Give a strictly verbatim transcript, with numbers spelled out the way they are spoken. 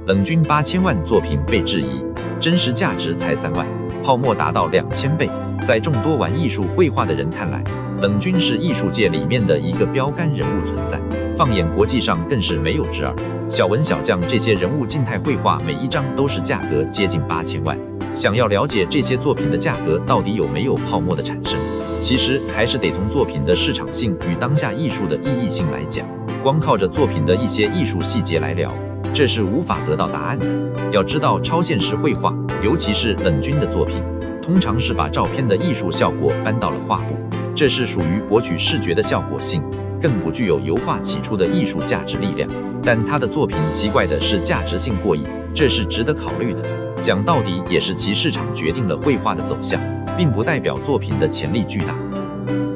冷君八千万作品被质疑，真实价值才三万，泡沫达到两千倍。在众多玩艺术绘画的人看来，冷君是艺术界里面的一个标杆人物存在，放眼国际上更是没有之二。小文小将这些人物静态绘画，每一张都是价格接近八千万。想要了解这些作品的价格到底有没有泡沫的产生，其实还是得从作品的市场性与当下艺术的意义性来讲。光靠着作品的一些艺术细节来聊，这是无法得到答案的。要知道，超现实绘画，尤其是冷君的作品，通常是把照片的艺术效果搬到了画布，这是属于博取视觉的效果性，更不具有油画起初的艺术价值力量。但他的作品奇怪的是价值性过亿，这是值得考虑的。讲到底也是其市场决定了绘画的走向，并不代表作品的潜力巨大。